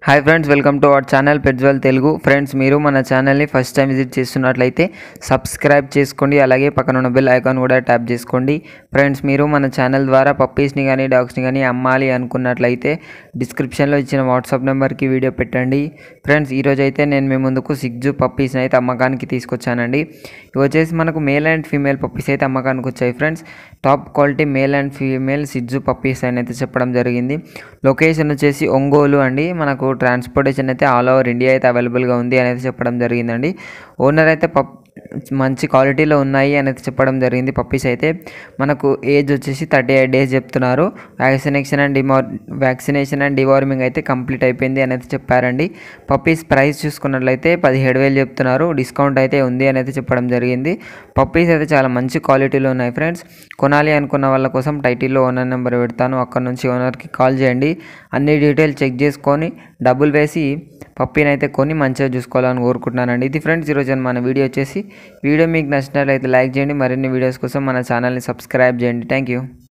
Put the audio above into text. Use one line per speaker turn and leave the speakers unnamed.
Hi friends, welcome to our channel పెట్జ్వల్ Telugu. Friends, మీరు మన ఛానల్ని ఫస్ట్ టైం విజిట్ చేస్తున్నట్లయితే సబ్స్క్రైబ్ చేసుకోండి, అలాగే పక్కన ఉన్న బెల్ ఐకాన్ కూడా ట్యాప్ చేసుకోండి. ఫ్రెండ్స్, మీరు మన ఛానల్ ద్వారా పప్పీస్ని కానీ డాగ్స్ని కానీ అమ్మాలి అనుకున్నట్లయితే డిస్క్రిప్షన్లో ఇచ్చిన వాట్సాప్ నెంబర్కి వీడియో పెట్టండి. ఫ్రెండ్స్, ఈరోజు అయితే నేను మీ ముందుకు 6 పప్పీస్ని అయితే అమ్మకానికి తీసుకొచ్చానండి. ఇవి వచ్చేసి మనకు మేల్ అండ్ ఫీమేల్ పప్పీస్ అయితే అమ్మకానికి వచ్చాయి. Friends, top quality male and female 6 puppies అని అయితే చెప్పడం జరిగింది. లొకేషన్ వచ్చేసి ఒంగోలు అండి. మనకు ట్రాన్స్పోర్టేషన్ అయితే ఆల్ ఓవర్ ఇండియా అయితే అవైలబుల్గా ఉంది అనేది చెప్పడం జరిగిందండి. ఓనర్ అయితే మంచి క్వాలిటీలో ఉన్నాయి అనేది చెప్పడం జరిగింది. పప్పీస్ అయితే మనకు ఏజ్ వచ్చేసి 38 డేస్ చెప్తున్నారు. వ్యాక్సినేషన్ అండ్ డివార్మింగ్ అయితే కంప్లీట్ అయిపోయింది అనేది చెప్పారండి. పప్పీస్ ప్రైస్ చూసుకున్నట్లయితే 17,000 చెప్తున్నారు. డిస్కౌంట్ అయితే ఉంది అనేది చెప్పడం జరిగింది. పప్పీస్ అయితే చాలా మంచి క్వాలిటీలో ఉన్నాయి. ఫ్రెండ్స్, కొనాలి అనుకున్న వాళ్ళ కోసం టైటిల్లో ఓనర్ నెంబర్ పెడతాను, అక్కడ నుంచి ఓనర్కి కాల్ చేయండి. అన్ని డీటెయిల్స్ చెక్ చేసుకొని డబ్బులు వేసి పప్పీని అయితే కొని మంచిగా చూసుకోవాలని కోరుకుంటున్నానండి. ఇది ఫ్రెండ్స్, ఈరోజు మన వీడియో వచ్చేసి. వీడియో మీకు నచ్చినట్లయితే లైక్ చేయండి. మరిన్ని వీడియోస్ కోసం మన ఛానల్ని సబ్స్క్రైబ్ చేయండి. Thank you.